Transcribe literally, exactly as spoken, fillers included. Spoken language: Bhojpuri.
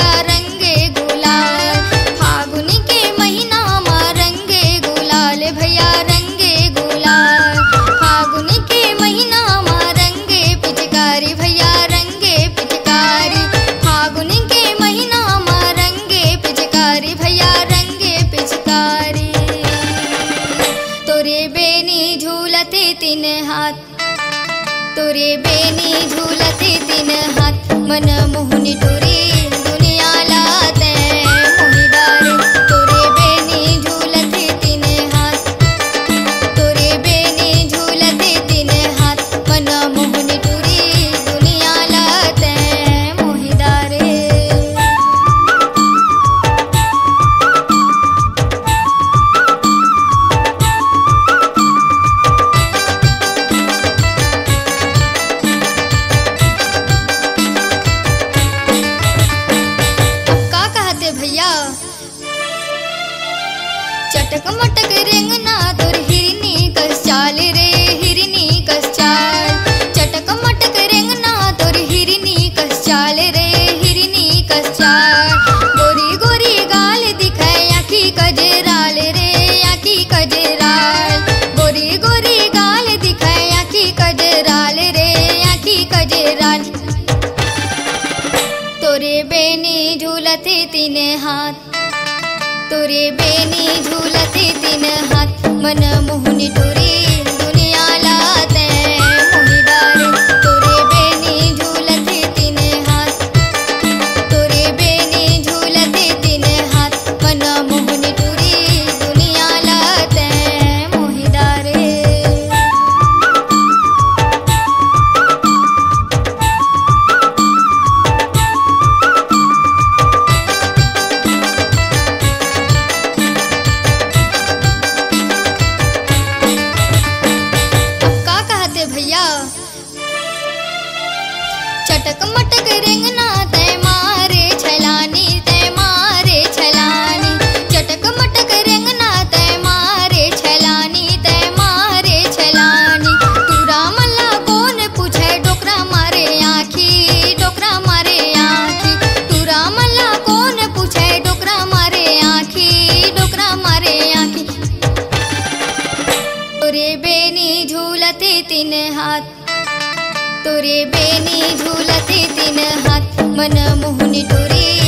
भैया रंगे गुलाल। फागुन के महीना में रंगे गुलाल भैया रंगे गुलाल। फागुन के महीना में रंगे पिचकारी भैया रंगे पिचकारी। फागुन के महीना में रंगे पिचकारी भैया रंगे पिचकारी। तोरे बेनी झूलते तीन हाथ, तोरे बेनी झूलते तीन हाथ, मन मोहनी टोरी दुनिया लाते मोहिदार। तोरे बेनी झूलते तीन हाथ, तोरे बेनी झूलते तीन हाथ, मन मोहनी टोरी दुनिया लाते मोहिदार। भैया चटक मटक रेंगना तोर हिरनी कस चाल रे हिरनी कस चाल। चटक मटक रेंगना तोर हिरनी कस चाल रे हिरनी कस चाल। गोरी गोरी गाल दिखाए आखी कजराल रे आखी कजराल। गोरी गोरी गाल दिखाए आखी कजराल रे आखी कजराल। तोरे बेनी झूलते तीन हाथ, तोरे बेनी झूलते तीन हाथ, मन मोहनी टोरी दुनिया लाते मोहिदार। तोरे बेनी झूलते तीन हाथ, तोरे बेनी झूलते तीन हाथ, मन मोहनी टोरी दुनिया लाते मोहिदार। भैया चटक मटक रेंगना तय मारे छलानी तय मारे छलानी। चटक मटक रेंगना तय मारे छलानी तय मारे छलानी। तूरा मल्ला कौन पूछे डोकरा मारे आखी डोकरा मारे आखी। तूरा मल्ला कौन पूछे डोकरा मारे आखी डोकरा मारे आखी। तोरे बेनी झूलते तीन हाथ, तोरे बेनी झूलते तीन हाथ, मन मोहनी टोरी